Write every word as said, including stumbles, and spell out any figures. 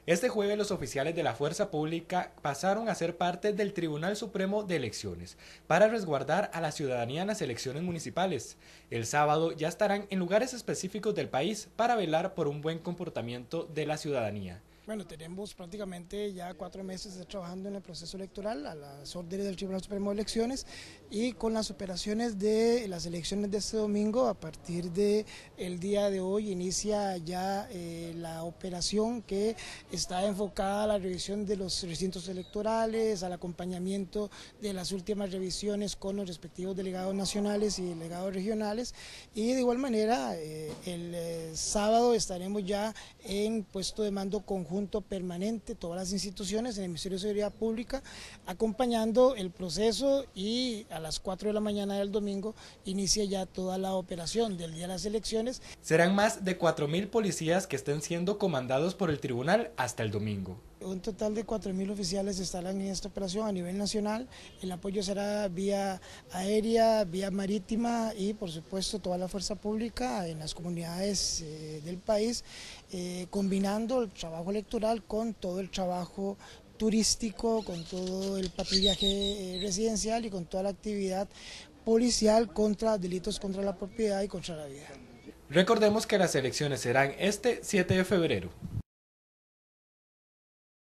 Este jueves los oficiales de la Fuerza Pública pasaron a ser parte del Tribunal Supremo de Elecciones para resguardar a la ciudadanía en las elecciones municipales. El sábado ya estarán en lugares específicos del país para velar por un buen comportamiento de la ciudadanía. Bueno, tenemos prácticamente ya cuatro meses de trabajando en el proceso electoral a las órdenes del Tribunal Supremo de Elecciones y con las operaciones de las elecciones de este domingo. A partir de el día de hoy inicia ya eh, la operación que está enfocada a la revisión de los recintos electorales, al acompañamiento de las últimas revisiones con los respectivos delegados nacionales y delegados regionales, y de igual manera eh, el eh, sábado estaremos ya en puesto de mando conjunto permanente, todas las instituciones en el Ministerio de Seguridad Pública, acompañando el proceso, y a las cuatro de la mañana del domingo inicia ya toda la operación del día de las elecciones. Serán más de cuatro mil policías que estén siendo comandados por el tribunal hasta el domingo. Un total de cuatro mil oficiales estarán en esta operación a nivel nacional. El apoyo será vía aérea, vía marítima y por supuesto toda la fuerza pública en las comunidades eh, del país, eh, combinando el trabajo electoral con todo el trabajo turístico, con todo el patrullaje eh, residencial y con toda la actividad policial contra delitos contra la propiedad y contra la vida. Recordemos que las elecciones serán este siete de febrero.